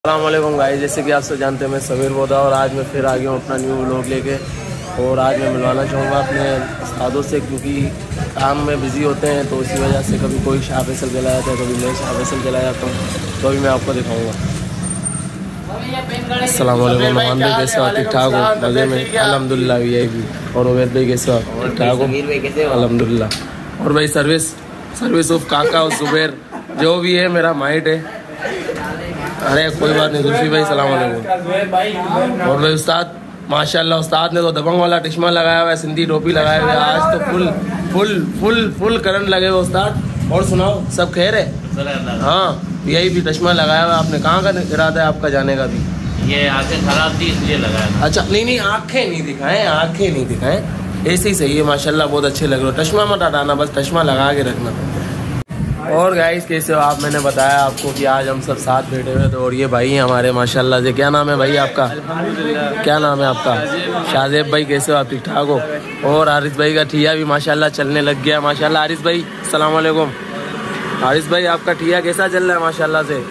अस्सलामुअलैकुम गाइस, जैसे कि आप सब जानते हैं मैं सबीर बोदा और आज मैं फिर आ गया हूँ अपना न्यू व्लॉग लेके। और आज मैं मिलवाना चाहूँगा अपने उस्तादों से, क्योंकि काम में बिज़ी होते हैं तो इसी वजह से कभी कोई शाह फैसल चला जाता है, कभी मैं शाह फैसल चला जाता हूँ, तो अभी मैं आपको दिखाऊँगा। अस्सलामुअलैकुम मेहमान भाई, कैसे हो? ठीक ठाक हो? मज़े में? अल्हम्दुलिल्लाह। वीआईपी और उबैद भाई कैसे हो? ठीक ठाक हो? अल्हम्दुलिल्लाह। और भाई सर्विस ऑफ काका और जुबैर जो भी है मेरा माइट है। अरे कोई बात नहीं जुल्फी भाई, सलाम अलैकुम। और भाई उस्ताद माशाल्लाह, उस्ताद ने तो दबंग वाला चश्मा लगाया हुआ है, सिंधी टोपी लगाए हुए, आज तो फुल करंट लगे हुए उस्ताद। और सुनाओ, सब खैर है? हाँ, यही भी चश्मा लगाया हुआ आपने। कहाँ का इरादा है आपका जाने का? भी ये आंखें खराब थी इसलिए लगाया। अच्छा, नहीं आँखें नहीं दिखाएं, ऐसे ही सही है माशाल्लाह, बहुत अच्छे लग रहे हो। चश्मा मत हटाना, बस चश्मा लगा के रखना। और गाइस कैसे हो आप? मैंने बताया आपको कि आज हम सब साथ बैठे हुए थे और ये भाई हैं हमारे माशाल्लाह से। क्या नाम है भाई आपका? क्या नाम है आपका? शाहजेब भाई। कैसे हो आप? ठीक ठाक हो? और हारिस भाई का ठिया भी माशाल्लाह चलने लग गया माशाल्लाह। हारिस भाई अस्सलाम वालेकुम। हारिस भाई आपका ठिया कैसा चल रहा है माशाल्लाह से?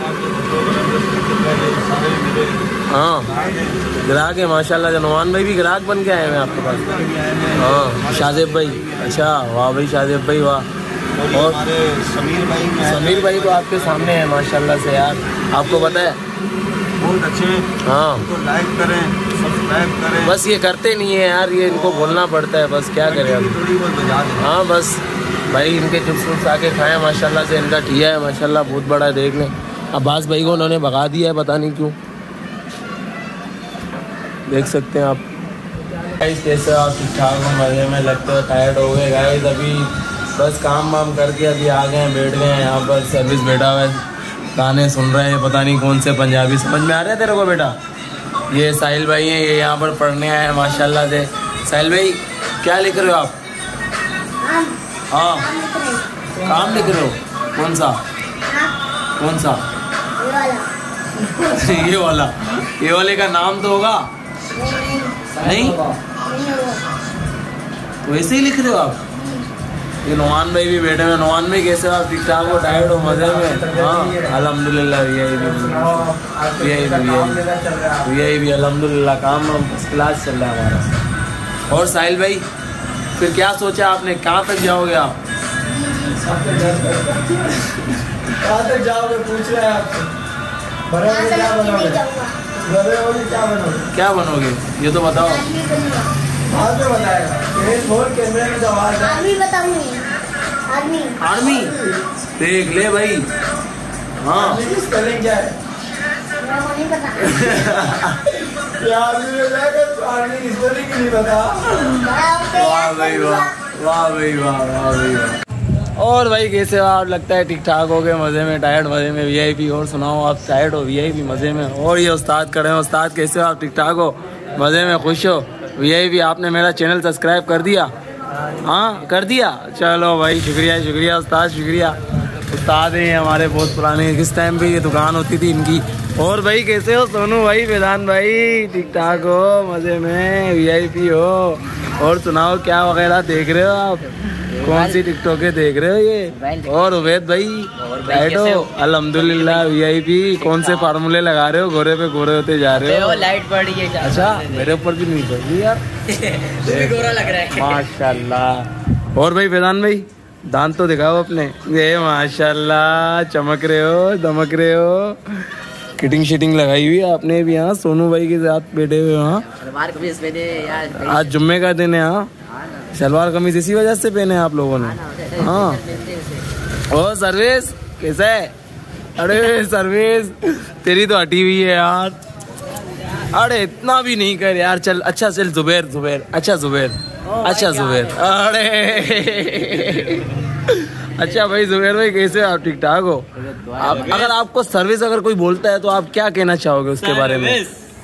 हाँ ग्राहक है माशाल्लाह। जनवान भाई भी ग्राहक बन के आए हैं आपके पास? हाँ शाहजेब भाई। अच्छा वाह भाई शाहजेब भाई वाह। और समीर भाई तो आपके सामने है माशाल्लाह से यार, आपको पता है बहुत अच्छे। हाँ तो लाइक करें, सब्सक्राइब करें। बस ये करते नहीं है यार, ये इनको बोलना पड़ता है, बस क्या करें अभी। हाँ बस भाई इनके चिप्स आके खाएं माशाल्लाह से। इनका ठिया है माशाल्लाह, बहुत बड़ा है, देख लें। अब्बास भाई को उन्होंने भगा दिया है, पता नहीं क्यों, देख सकते हैं आप। कैसे आप? ठीक ठाक हो? मज़े में? लगते हो टायर्ड हो गए गाइस? अभी बस काम वाम करके अभी आ गए हैं, बैठ गए हैं यहाँ पर। सर्विस बैठा हुआ है, गाने सुन रहे हैं, पता नहीं कौन से पंजाबी। समझ में आ रहे हैं तेरे को बेटा? ये साहिल भाई हैं, ये यहाँ पर पढ़ने आए हैं माशाल्लाह से। साहिल भाई क्या लिख रहे हो आप? हाँ काम लिख रहे हो? कौन सा? ये वाले का नाम तो होगा नहीं? वैसे ही लिख रहे हो आप? ये नौमान भाई भी बैठे हुए। नौमान भाई कैसे हो आप? ठीक ठाक हो? टायर्ड हो? मज़े में? हाँ अल्हम्दुलिल्लाह। वी अल्हम्दुलिल्लाह, काम फर्स्ट क्लास चल रहा है हमारा। और साहिल भाई फिर क्या सोचा आपने, कहाँ तक जाओगे आप? कहाँ तक जाओगे पूछ रहे हैं आपसे। क्या बनोगे ये तो बताओ। आर्मी देख ले भाई। हाँ स्पेलिंग क्या है? आर्मी स्पेलिंग नहीं पता। वाह भाई वाह, वाह भाई वाह, वाह भाई वाह। और भाई कैसे हो आप? लगता है ठीक ठाक हो गए, मज़े में, टायर्ड मज़े में, वीआईपी। और सुनाओ आप, टायर्ड हो? वीआईपी मज़े में। और ये उस्ताद खड़े हैं। उस्ताद कैसे हो आप? ठीक ठाक हो? मज़े में, खुश हो? वीआईपी आपने मेरा चैनल सब्सक्राइब कर दिया? हाँ कर दिया, चलो भाई शुक्रिया उस्ताद, शुक्रिया। उस्ताद हैं हमारे बहुत पुराने, किस टाइम पे ये दुकान होती थी इनकी। और भाई कैसे हो? सोनू भाई, वेदान भाई ठीक ठाक हो? मज़े में, वीआईपी हो? और सुनाओ क्या वगैरह देख रहे हो आप? कौन सी टिकटॉके देख रहे हो ये? और उबैद भाई लाइट हो? अल्हम्दुलिल्लाह। वीआईपी कौन से फार्मूले लगा रहे हो? गोरे पे गोरे होते जा रहे हो। लाइट पड़ रही है। अच्छा मेरे ऊपर भी नहीं पड़ रही यार। गोरा लग रहा है माशाल्लाह। और भाई वेदान भाई दांत तो दिखाओ अपने। ये माशाल्लाह चमक रहे हो, दमक रहे हो। किटिंग लगाई हुई है आपने भी? हाँ सोनू भाई के साथ बैठे हुए। हाँ आज जुम्मे का दिन है। हाँ सलवार कमीज इसी वजह से पहने आप लोगों ने? हाँ। और सर्विस कैसा है? अरे सर्विस तेरी तो हटी हुई है यार। अरे इतना भी नहीं कर यार, चल अच्छा चल। जुबैर अच्छा जुबैर। अरे अच्छा भाई जुबैर भाई कैसे आप? ठीक ठाक हो आप? अगर आपको सर्विस अगर कोई बोलता है तो आप क्या कहना चाहोगे उसके बारे में?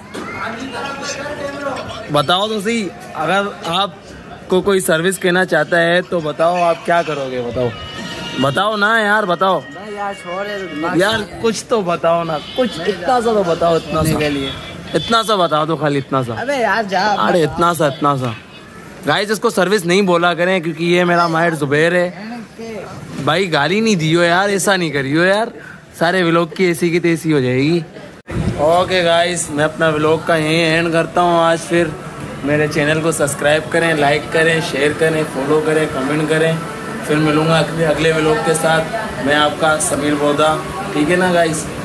बताओ तो सही। अगर आप को कोई सर्विस कहना चाहता है तो बताओ, आप क्या करोगे? बताओ ना यार, बताओ यार कुछ तो बताओ ना, कुछ इतना सा तो बताओ। इतना सा बता दो, खाली इतना सा। अबे यार जा। अरे इतना सा गाइस, इसको सर्विस नहीं बोला करें क्योंकि ये मेरा माहिर जुबैर है भाई। गाली नहीं दियो यार, ऐसा नहीं करियो यार। सारे व्लॉग की ऐसी की तैसी हो जाएगी। ओके गाइस, मैं अपना व्लॉग का यहीं एंड करता हूँ आज। फिर मेरे चैनल को सब्सक्राइब करें, लाइक करें, शेयर करें, फॉलो करें, कमेंट करें। फिर मिलूँगा अगले व्लॉग के साथ। मैं आपका समीर बोदा, ठीक है ना गाइस।